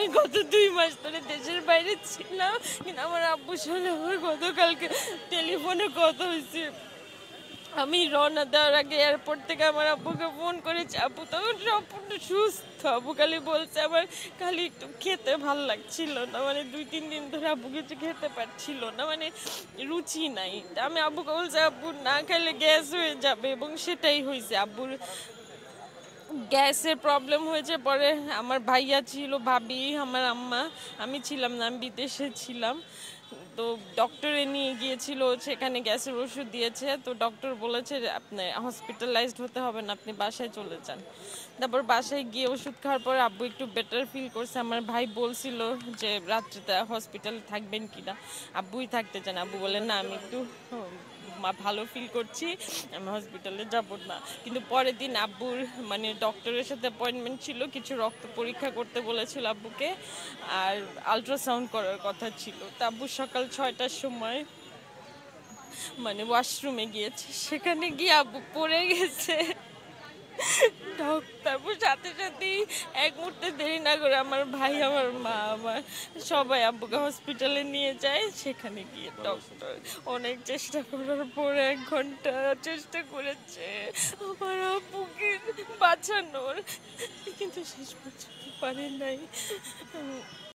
আমি গত 2 মাস ধরে দেশের বাইরে ছিলাম, কিন্তু আমার আব্বুর সঙ্গে আমার গতকালকে টেলিফোনে কথা হয়েছে। আমি রওনা দেওয়ার আগে এয়ারপোর্ট থেকে আমার আব্বুকে ফোন করেছি। আব্বু তখন সম্পূর্ণ সুস্থ। আব্বু খালি বলছে আমার খালি একটু খেতে ভাল লাগছিল না, মানে 2-3 দিন ধরে আব্বু কিছু খেতে পারছিল না, মানে রুচি নাই। আমি আব্বুকে বলছি আব্বু না খেলে গ্যাস হয়ে যাবে, এবং সেটাই হয়েছে। আব্বুর গ্যাসের প্রবলেম হয়েছে। পরে আমার ভাইয়া ছিল, ভাবি, আমার আম্মা, আমি ছিলাম না, আমি বিদেশে ছিলাম। তো ডক্টরে নিয়ে গিয়েছিল, সেখানে গ্যাসের ওষুধ দিয়েছে। তো ডক্টর বলেছে আপনি হসপিটালাইজড হতে হবে না, আপনি বাসায় চলে যান। তারপর বাসায় গিয়ে ওষুধ খাওয়ার পর আব্বু একটু বেটার ফিল করছে। আমার ভাই বলছিল যে রাত্রিতে হসপিটালে থাকবেন কিনা, আব্বুই থাকতে চান। আব্বু বলেন না, আমি একটু ভালো ফিল করছি, আমি হসপিটালে যাব না। কিন্তু পরের দিন আব্বুর মানে ডক্টরের সাথে অ্যাপয়েন্টমেন্ট ছিল, কিছু রক্ত পরীক্ষা করতে বলেছিল আব্বুকে, আর আলট্রাসাউন্ড করার কথা ছিল। তো আব্বু সকাল 6টার সময় মানে ওয়াশরুমে গিয়েছে, সেখানে গিয়ে আব্বু পড়ে গেছে। তারপর সাথে সাথেই এক মুহূর্তে দেরি না করে আমার ভাই, আমার মা, আমার সবাই আব্বুকে হসপিটালে নিয়ে যায়। সেখানে গিয়ে ডক্টর অনেক চেষ্টা করার পর 1 ঘন্টা চেষ্টা করেছে আমার আব্বুকে বাঁচানোর, কিন্তু শেষ পর্যন্ত পারে নাই।